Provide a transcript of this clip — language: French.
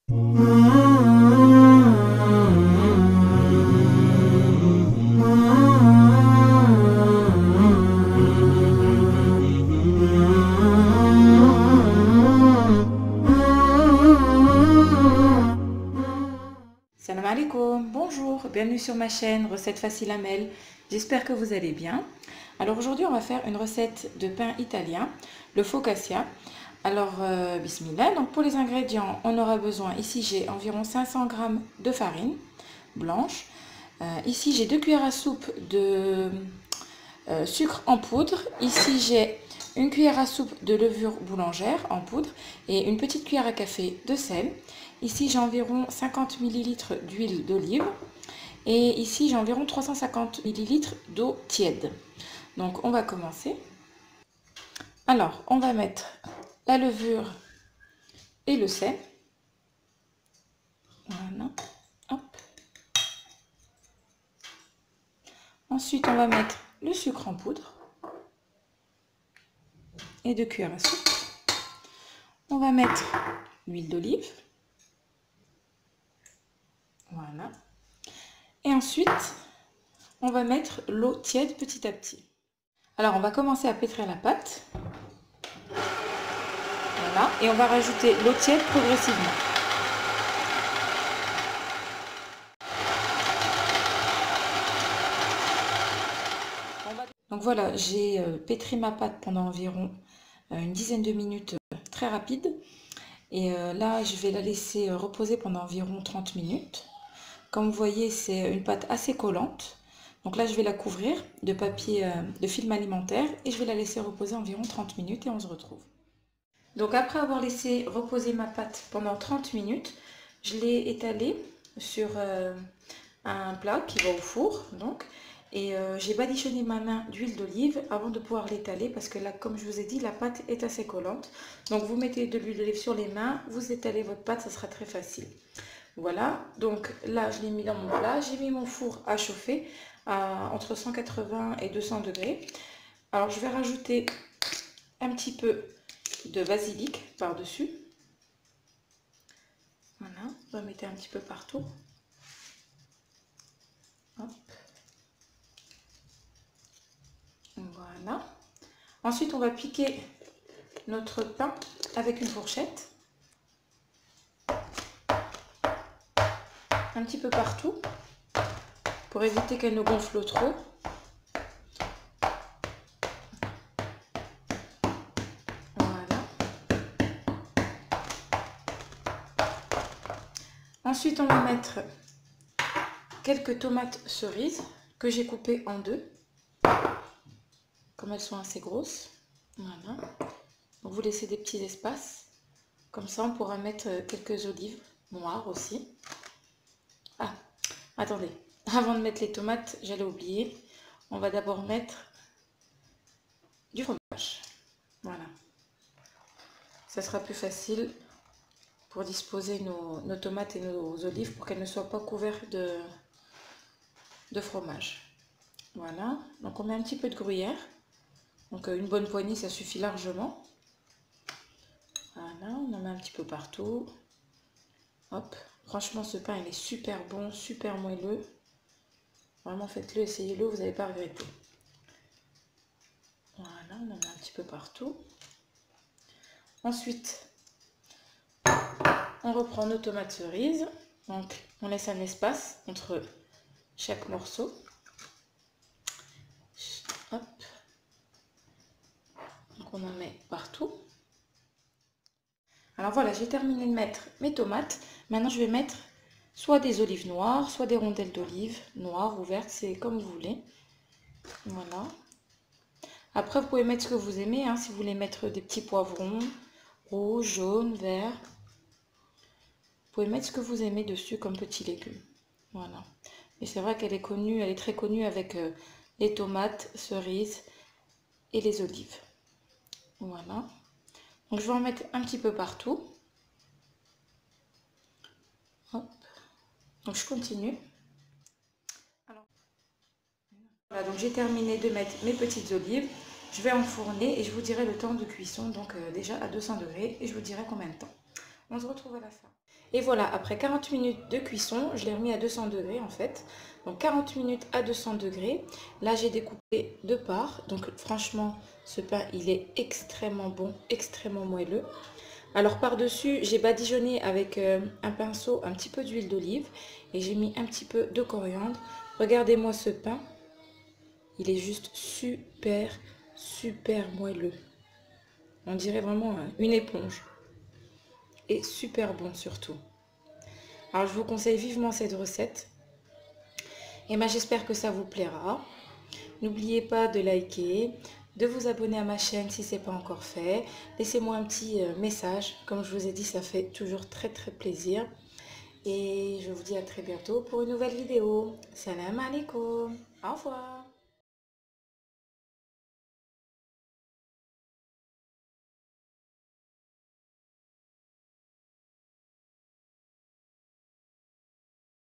Salam alaikum, bonjour, bienvenue sur ma chaîne Recettes Faciles Amel. J'espère que vous allez bien. Alors aujourd'hui on va faire une recette de pain italien, le focaccia. Alors bismillah, donc pour les ingrédients on aura besoin, ici j'ai environ 500 g de farine blanche. Ici j'ai 2 cuillères à soupe de sucre en poudre. Ici j'ai une cuillère à soupe de levure boulangère en poudre et une petite cuillère à café de sel. Ici j'ai environ 50 ml d'huile d'olive et ici j'ai environ 350 ml d'eau tiède. Donc on va commencer. Alors on va mettre la levure et le sel. Voilà. Hop. Ensuite on va mettre le sucre en poudre et 2 cuillères à soupe. On va mettre l'huile d'olive. Voilà. Et ensuite, on va mettre l'eau tiède petit à petit. Alors, on va commencer à pétrir la pâte. Voilà. Et on va rajouter l'eau tiède progressivement. Donc voilà, j'ai pétri ma pâte pendant environ une dizaine de minutes très rapide. Et là, je vais la laisser reposer pendant environ 30 minutes. Comme vous voyez, c'est une pâte assez collante. Donc là, je vais la couvrir de papier, de film alimentaire et je vais la laisser reposer environ 30 minutes et on se retrouve. Donc après avoir laissé reposer ma pâte pendant 30 minutes, je l'ai étalée sur un plat qui va au four. Donc, et j'ai badigeonné ma main d'huile d'olive avant de pouvoir l'étaler parce que là, comme je vous ai dit, la pâte est assez collante. Donc vous mettez de l'huile d'olive sur les mains, vous étalez votre pâte, ça sera très facile. Voilà, donc là je l'ai mis dans mon plat, j'ai mis mon four à chauffer à entre 180 et 200 degrés. Alors je vais rajouter un petit peu de basilic par-dessus. Voilà, on va mettre un petit peu partout. Hop. Voilà. Ensuite on va piquer notre pain avec une fourchette. Un petit peu partout pour éviter qu'elle ne gonfle trop. Voilà. Ensuite, on va mettre quelques tomates cerises que j'ai coupées en deux, comme elles sont assez grosses. Voilà. Donc vous laissez des petits espaces. Comme ça, on pourra mettre quelques olives noires aussi. Ah, attendez. Avant de mettre les tomates, j'allais oublier. On va d'abord mettre du fromage. Voilà. Ça sera plus facile pour disposer nos tomates et nos olives pour qu'elles ne soient pas couvertes de fromage. Voilà. Donc on met un petit peu de gruyère. Donc une bonne poignée, ça suffit largement. Voilà, on en met un petit peu partout. Hop. Franchement, ce pain, il est super bon, super moelleux. Vraiment, faites-le, essayez-le, vous n'allez pas regretter. Voilà, on en met un petit peu partout. Ensuite, on reprend nos tomates cerises. Donc, on laisse un espace entre chaque morceau. Hop. Donc, on en met partout. Alors voilà, j'ai terminé de mettre mes tomates. Maintenant, je vais mettre soit des olives noires, soit des rondelles d'olives noires ou vertes, c'est comme vous voulez. Voilà. Après, vous pouvez mettre ce que vous aimez, hein, si vous voulez mettre des petits poivrons, rouges, jaunes, verts. Vous pouvez mettre ce que vous aimez dessus comme petits légumes. Voilà. Et c'est vrai qu'elle est connue, elle est très connue avec les tomates, cerises et les olives. Voilà. Donc je vais en mettre un petit peu partout. Hop. Donc je continue. Alors, voilà, donc j'ai terminé de mettre mes petites olives. Je vais enfourner et je vous dirai le temps de cuisson, donc déjà à 200 degrés, et je vous dirai combien de temps. On se retrouve à la fin. Et voilà, après 40 minutes de cuisson, je l'ai remis à 200 degrés en fait. Donc 40 minutes à 200 degrés. Là, j'ai découpé deux parts. Donc franchement, ce pain, il est extrêmement bon, extrêmement moelleux. Alors par-dessus, j'ai badigeonné avec un pinceau un petit peu d'huile d'olive et j'ai mis un petit peu de coriandre. Regardez-moi ce pain. Il est juste super, super moelleux. On dirait vraiment une éponge. Et super bon surtout. Alors je vous conseille vivement cette recette. Et moi j'espère que ça vous plaira. N'oubliez pas de liker, de vous abonner à ma chaîne si ce n'est pas encore fait. Laissez-moi un petit message. Comme je vous ai dit, ça fait toujours très très plaisir. Et je vous dis à très bientôt pour une nouvelle vidéo. Salam alaikum. Au revoir.